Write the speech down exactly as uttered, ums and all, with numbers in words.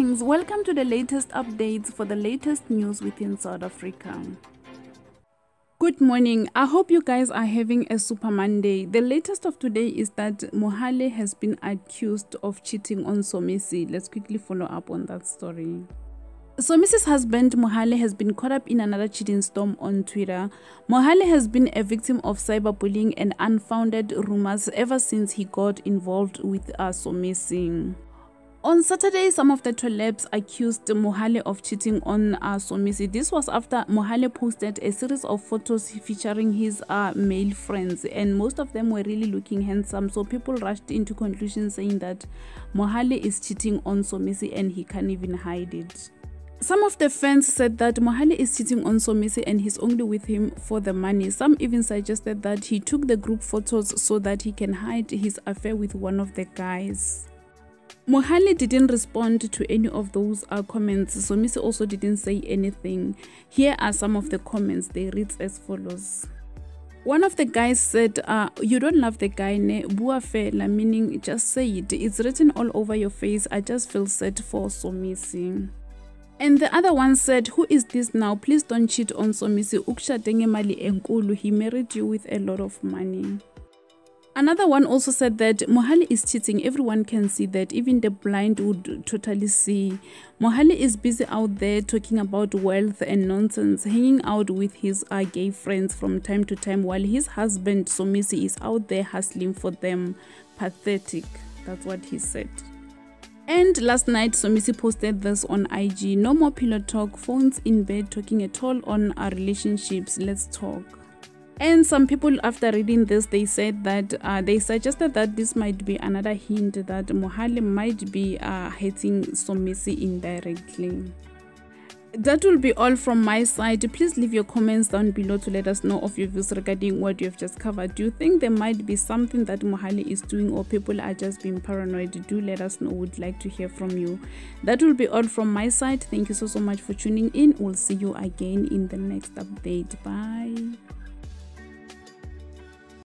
Greetings, welcome to the latest updates for the latest news within South Africa. Good morning, I hope you guys are having a super Monday. The latest of today is that Mohale has been accused of cheating on Somizi. Let's quickly follow up on that story. Somizi's husband Mohale has been caught up in another cheating storm on Twitter. Mohale has been a victim of cyberbullying and unfounded rumors ever since he got involved with uh, Somizi. On Saturday, some of the celebs accused Mohale of cheating on uh, Somizi. This was after Mohale posted a series of photos featuring his uh, male friends, and most of them were really looking handsome. So people rushed into conclusions saying that Mohale is cheating on Somizi and he can't even hide it. Some of the fans said that Mohale is cheating on Somizi and he's only with him for the money. Some even suggested that he took the group photos so that he can hide his affair with one of the guys. Mohale didn't respond to any of those uh, comments. Somizi also didn't say anything. Here are some of the comments. They read as follows. One of the guys said, uh, you don't love the guy, ne? Bua fela, meaning just say it. It's written all over your face. I just feel sad for Somizi. And the other one said, who is this now? Please don't cheat on Somizi. Uksha denge mali enkulu. He married you with a lot of money. Another one also said that Mohale is cheating. Everyone can see that. Even the blind would totally see. Mohale is busy out there talking about wealth and nonsense, hanging out with his uh, gay friends from time to time, while his husband Somizi is out there hustling for them. Pathetic. That's what he said. And last night, Somizi posted this on I G. No more pillow talk, phones in bed, talking at all on our relationships. Let's talk. And some people, after reading this, they said that uh, they suggested that this might be another hint that Mohale might be uh, hating Somizi indirectly. That will be all from my side. Please leave your comments down below to let us know of your views regarding what you have just covered. Do you think there might be something that Mohale is doing, or people are just being paranoid? Do let us know. We'd like to hear from you. That will be all from my side. Thank you so so much for tuning in. We'll see you again in the next update. Bye.